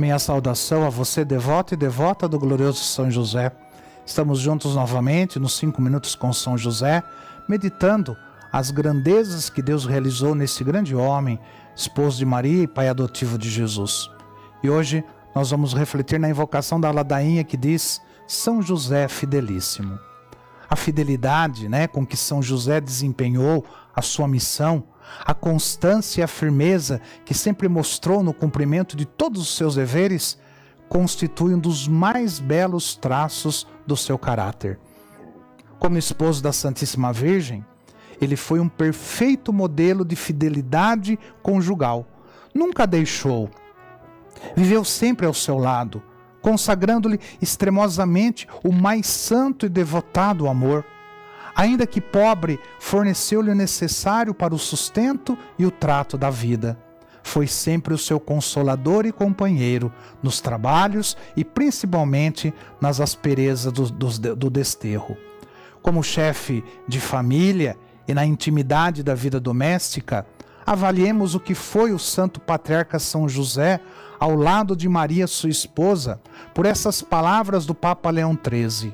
minha saudação a você, devoto e devota do glorioso São José. Estamos juntos novamente nos 5 minutos com São José, meditando as grandezas que Deus realizou nesse grande homem, esposo de Maria e pai adotivo de Jesus. E hoje nós vamos refletir na invocação da ladainha que diz: São José fidelíssimo. A fidelidade, com que São José desempenhou a sua missão, a constância e a firmeza que sempre mostrou no cumprimento de todos os seus deveres, constitui um dos mais belos traços do seu caráter. Como esposo da Santíssima Virgem, ele foi um perfeito modelo de fidelidade conjugal. Nunca a deixou. Viveu sempre ao seu lado, consagrando-lhe extremosamente o mais santo e devotado amor. Ainda que pobre, forneceu-lhe o necessário para o sustento e o trato da vida. Foi sempre o seu consolador e companheiro nos trabalhos e principalmente nas asperezas do desterro. Como chefe de família e na intimidade da vida doméstica, avaliemos o que foi o santo patriarca São José ao lado de Maria, sua esposa, por essas palavras do Papa Leão XIII.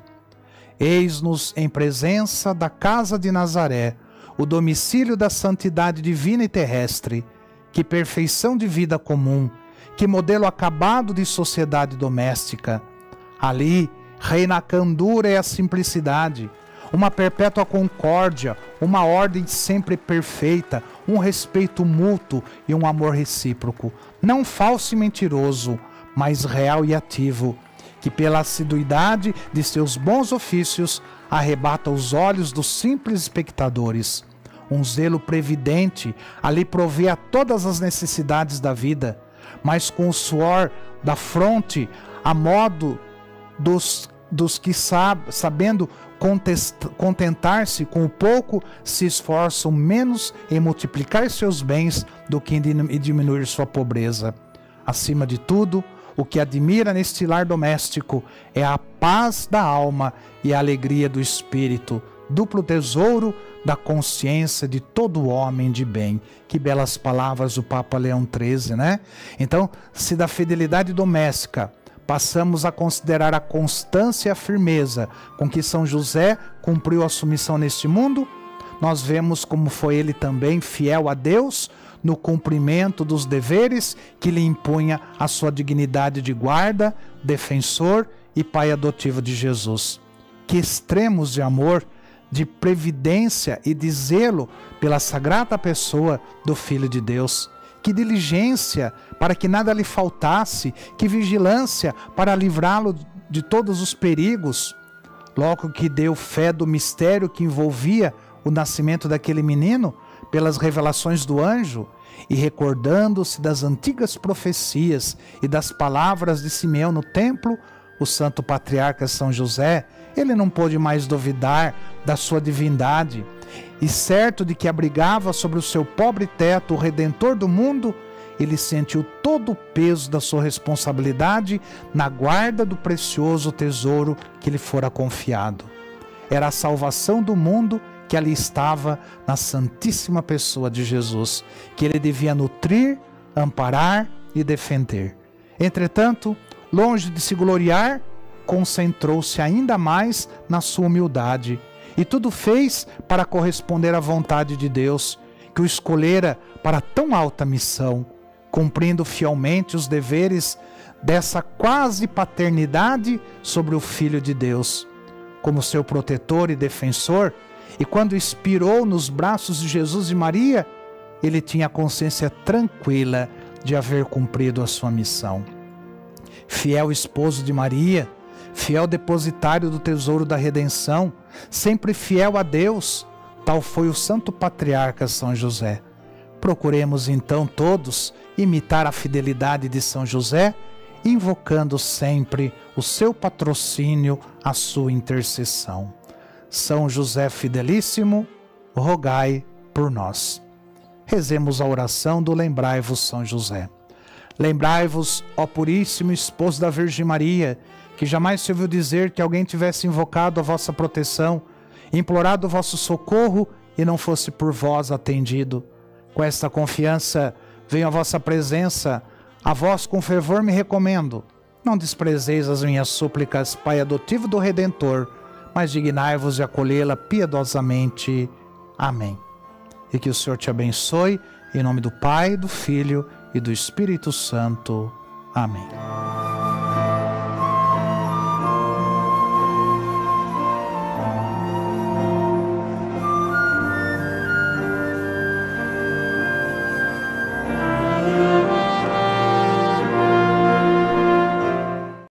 Eis-nos em presença da casa de Nazaré, o domicílio da santidade divina e terrestre. Que perfeição de vida comum, que modelo acabado de sociedade doméstica. Ali reina a candura e a simplicidade, uma perpétua concórdia, uma ordem sempre perfeita, um respeito mútuo e um amor recíproco, não falso e mentiroso, mas real e ativo, que pela assiduidade de seus bons ofícios arrebata os olhos dos simples espectadores. Um zelo previdente ali provê a todas as necessidades da vida, mas com o suor da fronte, a modo dos que sabendo contentar-se com o pouco, se esforçam menos em multiplicar seus bens do que em diminuir sua pobreza. Acima de tudo, o que admira neste lar doméstico é a paz da alma e a alegria do espírito, duplo tesouro da consciência de todo homem de bem. Que belas palavras do Papa Leão XIII, Então, se da fidelidade doméstica passamos a considerar a constância e a firmeza com que São José cumpriu a sua missão neste mundo, nós vemos como foi ele também fiel a Deus no cumprimento dos deveres que lhe impunha a sua dignidade de guarda, defensor e pai adotivo de Jesus. Que extremos de amor, de previdência e de zelo pela sagrada pessoa do Filho de Deus. Que diligência para que nada lhe faltasse, que vigilância para livrá-lo de todos os perigos. Logo que deu fé do mistério que envolvia o nascimento daquele menino, pelas revelações do anjo, e recordando-se das antigas profecias e das palavras de Simeão no templo, o santo patriarca São José, ele não pôde mais duvidar da sua divindade, e certo de que abrigava sobre o seu pobre teto o Redentor do mundo, ele sentiu todo o peso da sua responsabilidade na guarda do precioso tesouro que lhe fora confiado. Era a salvação do mundo que ali estava na santíssima pessoa de Jesus, que ele devia nutrir, amparar e defender. Entretanto, longe de se gloriar, concentrou-se ainda mais na sua humildade, e tudo fez para corresponder à vontade de Deus, que o escolhera para tão alta missão, cumprindo fielmente os deveres dessa quase paternidade sobre o Filho de Deus. Como seu protetor e defensor, e quando expirou nos braços de Jesus e Maria, ele tinha a consciência tranquila de haver cumprido a sua missão. Fiel esposo de Maria, fiel depositário do tesouro da redenção, sempre fiel a Deus, tal foi o santo patriarca São José. Procuremos então todos imitar a fidelidade de São José, invocando sempre o seu patrocínio, a sua intercessão. São José fidelíssimo, rogai por nós. Rezemos a oração do Lembrai-vos, São José. Lembrai-vos, ó puríssimo esposo da Virgem Maria, que jamais se ouviu dizer que alguém tivesse invocado a vossa proteção, implorado o vosso socorro e não fosse por vós atendido. Com esta confiança, venho à vossa presença, A vós com fervor me recomendo. Não desprezeis as minhas súplicas, Pai adotivo do Redentor, mas dignai-vos de acolhê-la piedosamente. Amém. E que o Senhor te abençoe, em nome do Pai, do Filho e do Espírito Santo. Amém.